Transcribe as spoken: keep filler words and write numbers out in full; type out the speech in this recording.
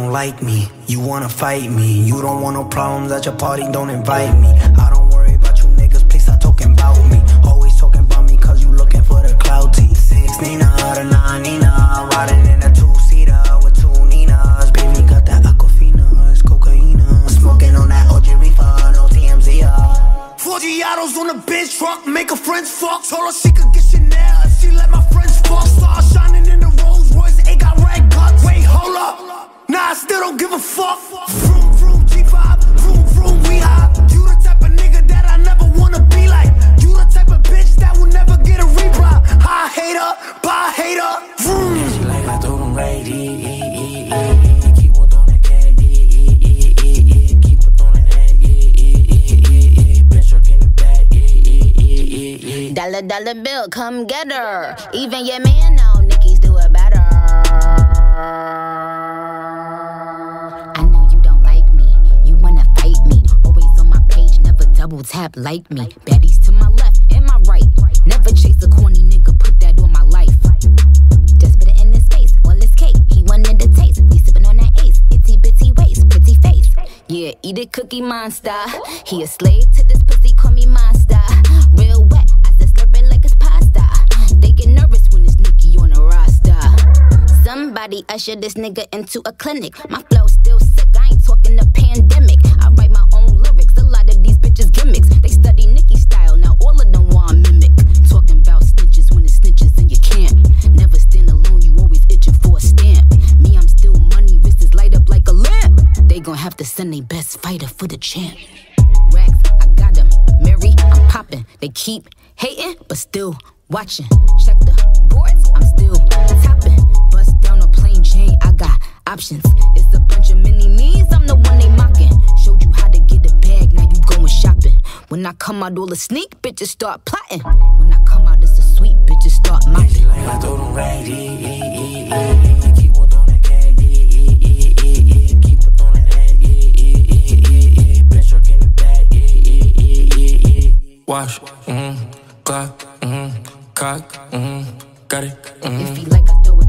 don't like me, you wanna fight me. You don't want no problems at your party, don't invite me. I don't worry about you niggas, please stop talking about me. Always talking about me cause you looking for the clout T. Six Nina, the nine Nina, riding in a two-seater with two Ninas. Baby got that Aquafina, it's cocaine. Smoking on that O G reefer, no T M Z. Four Giottos on the bench truck, make her friends fuck. Told her she could get Chanel if she let my friends fuck. Star shining in the Rolls Royce, it got red guts. Wait, hold up, nah, I still don't give a fuck. Vroom, vroom, G five, vroom, vroom, we high. You the type of nigga that I never wanna be like. You the type of bitch that will never get a reply. I hate her, bye hater, vroom. Yeah, she like I told him right, e, e, e, e, keep on doing that cat, e, e, e, e, e, keep on doing that, e, e, e, e, e, bitch, you're getting back, e, e, e, e, e. Dollar, dollar bill, come get her. Even your man know Nicki's do it better. I know you don't like me, you wanna fight me. Always on my page, never double tap like me. Baddies to my left and my right. Never chase a corny nigga, put that on my life. Just put it in his face, all his cake. He wanted the taste, we sippin' on that ace. Itty bitty waist, pretty face. Yeah, eat it, Cookie Monster. He a slave to this pussy, call me monster. Real wet, I said slurp it like it's pasta. They get nervous when it's Nicki on the roster. Somebody usher this nigga into a clinic. My flow still sick, I ain't talking the pandemic. I write my own lyrics, a lot of these bitches gimmicks. They study Nicki style, now all of them want mimic. Talking about snitches when it's snitches and you can't. Never stand alone, you always itching for a stamp. Me, I'm still money, wrists light up like a lamp. They gon' have to send their best fighter for the champ. Racks, I got them. Mary, I'm popping. They keep hating, but still watching. Check the boards, I'm still topping. Bust down a plain chain, I got options. It's a bunch of mini me's, I'm the one they mocking. Showed you how to get a bag, now you going shopping. When I come out, all the sneak bitches start plotting. When I come out, it's a sweet bitches start mopping. Like I told them right, e, e, e, e, keep on doing that cat, e, e, e, e, e, keep on doing that, e, e, e, e, e, bitch, you're getting back, e, e, e, e, e. Wash, mm-hmm, clock, mm-hmm, cock, mm-hmm, got it, mm-hmm. If he like, I throw it